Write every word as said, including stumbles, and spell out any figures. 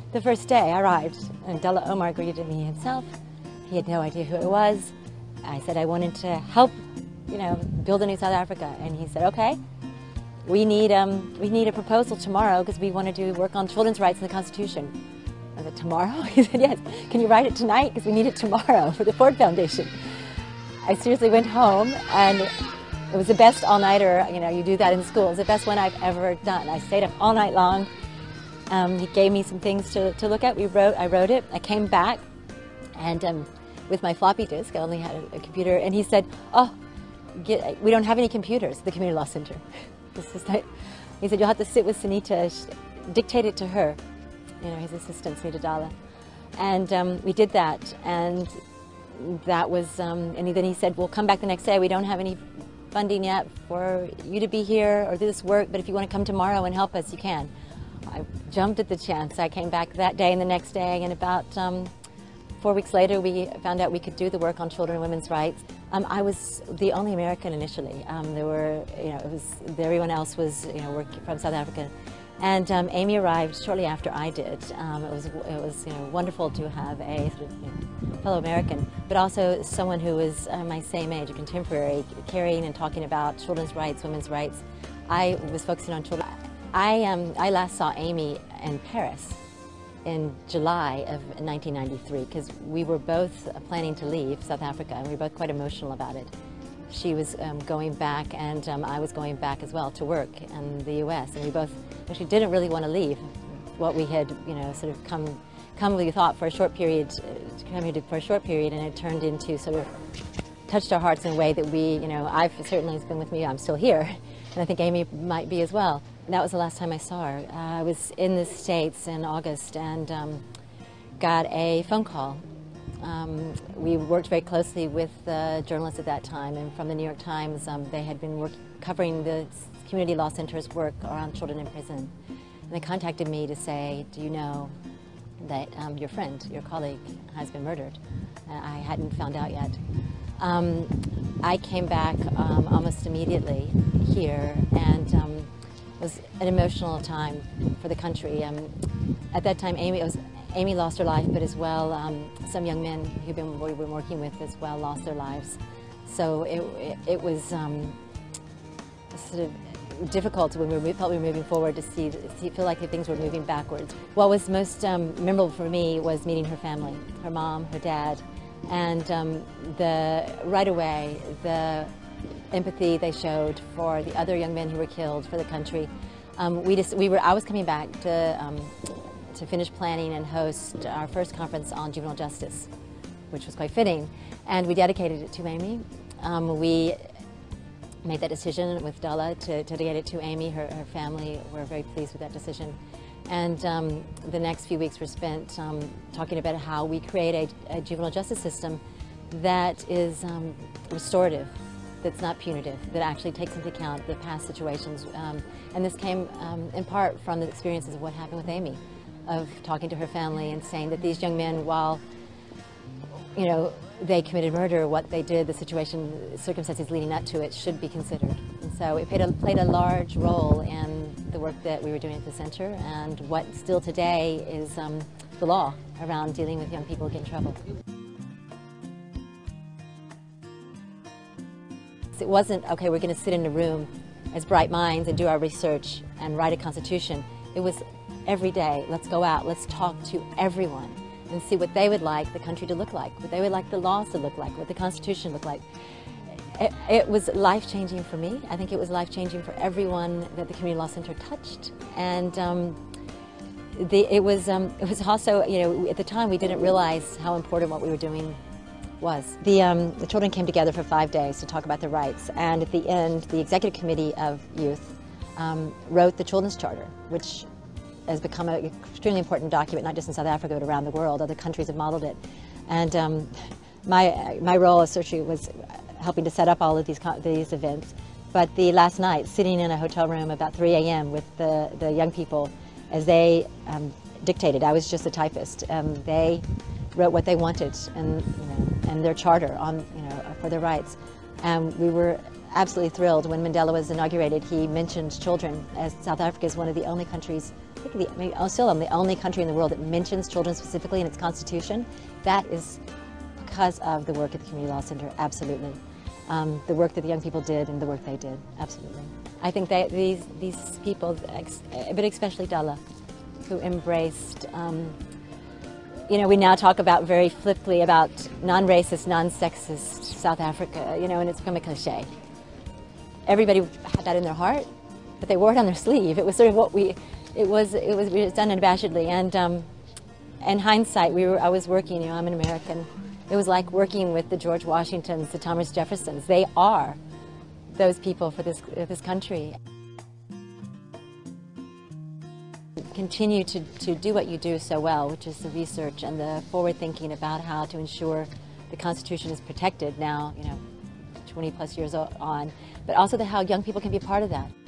The first day I arrived, and Dullah Omar greeted me himself. He had no idea who I was. I said I wanted to help, you know, build a new South Africa, and he said, okay, we need, um, we need a proposal tomorrow because we want to do work on children's rights in the Constitution. I said, tomorrow? He said, yes. Can you write it tonight? Because we need it tomorrow for the Ford Foundation. I seriously went home, and it was the best all-nighter. You know, you do that in school. It was the best one I've ever done. I stayed up all night long. Um, he gave me some things to, to look at. We wrote, I wrote it. I came back, and um, with my floppy disk, I only had a, a computer, and he said, oh, get, we don't have any computers at the Community Law Center. This is not, he said, you'll have to sit with Sunita, dictate it to her, you know, his assistant, Sunita Dalla. And um, we did that, and that was, um, and then he said, we'll come back the next day. We don't have any funding yet for you to be here or do this work, but if you want to come tomorrow and help us, you can. I jumped at the chance. I came back that day and the next day, and about um, four weeks later, we found out we could do the work on children and women's rights. Um, I was the only American initially. Um, there were, you know, it was everyone else was, you know, working from South Africa, and um, Amy arrived shortly after I did. Um, it was, it was, you know, wonderful to have a sort of, you know, fellow American, but also someone who was uh, my same age, a contemporary, caring and talking about children's rights, women's rights. I was focusing on children. I, um, I last saw Amy in Paris in July of nineteen ninety-three, because we were both planning to leave South Africa, and we were both quite emotional about it. She was um, going back, and um, I was going back as well to work in the U S, and we both actually didn't really want to leave what we had, you know, sort of come, come we thought for a short period, uh, come here for a short period, and it turned into sort of touched our hearts in a way that we, you know, I've certainly has been with me. I'm still here, and I think Amy might be as well. That was the last time I saw her. Uh, I was in the States in August and um, got a phone call. Um, we worked very closely with uh, journalists at that time, and from the New York Times, um, they had been work covering the Community Law Center's work around children in prison. And they contacted me to say, do you know that um, your friend, your colleague, has been murdered? Uh, I hadn't found out yet. Um, I came back um, almost immediately here, and um, it was an emotional time for the country. Um, at that time, Amy, it was, Amy lost her life, but as well, um, some young men who've been, we've been working with as well lost their lives. So it, it, it was um, sort of difficult when we were, felt we were moving forward to see, see, feel like things were moving backwards. What was most um, memorable for me was meeting her family, her mom, her dad, and um, the, right away, the empathy they showed for the other young men who were killed for the country. Um, we just, we were, I was coming back to, um, to finish planning and host our first conference on juvenile justice, which was quite fitting, and we dedicated it to Amy. Um, we made that decision with Dullah to, to dedicate it to Amy. Her, her family were very pleased with that decision. And um, the next few weeks were spent um, talking about how we create a, a juvenile justice system that is um, restorative, that's not punitive, that actually takes into account the past situations. Um, and this came um, in part from the experiences of what happened with Amy, of talking to her family and saying that these young men, while, you know, they committed murder, what they did, the situation, circumstances leading up to it should be considered. And so it played a, played a large role in the work that we were doing at the center, and what still today is um, the law around dealing with young people who get in trouble. It wasn't, okay, we're going to sit in a room as bright minds and do our research and write a constitution. It was every day, let's go out, let's talk to everyone and see what they would like the country to look like, what they would like the laws to look like, what the Constitution looked like. It, it was life-changing for me. I think it was life-changing for everyone that the Community Law Center touched. And um, the, it, was, um, it was also, you know, at the time we didn't realize how important what we were doing was. The, um, the children came together for five days to talk about their rights, and at the end, the Executive Committee of Youth um, wrote the Children's Charter, which has become an extremely important document, not just in South Africa, but around the world. Other countries have modeled it. And um, my, my role as secretary was helping to set up all of these, these events. But the last night, sitting in a hotel room about three A M with the, the young people as they um, dictated, I was just a typist. Um, they wrote what they wanted and, you know, and their charter on, you know, for their rights. And we were absolutely thrilled when Mandela was inaugurated. He mentioned children, as South Africa is one of the only countries I think the, I mean, still I'm the only country in the world that mentions children specifically in its constitution. That is because of the work at the Community Law Center, absolutely. Um, the work that the young people did and the work they did, absolutely. I think that these, these people, but especially Dalla, who embraced, um, you know, we now talk about very flippantly about non-racist, non-sexist South Africa, you know, and it's become a cliche. Everybody had that in their heart, but they wore it on their sleeve. It was sort of what we, it was, it was, it was done unabashedly. And um, in hindsight, we were, I was working, you know, I'm an American. It was like working with the George Washingtons, the Thomas Jeffersons. They are those people for this, uh, this country. Continue to, to do what you do so well, which is the research and the forward thinking about how to ensure the Constitution is protected now, you know, twenty plus years on, but also that how young people can be a part of that.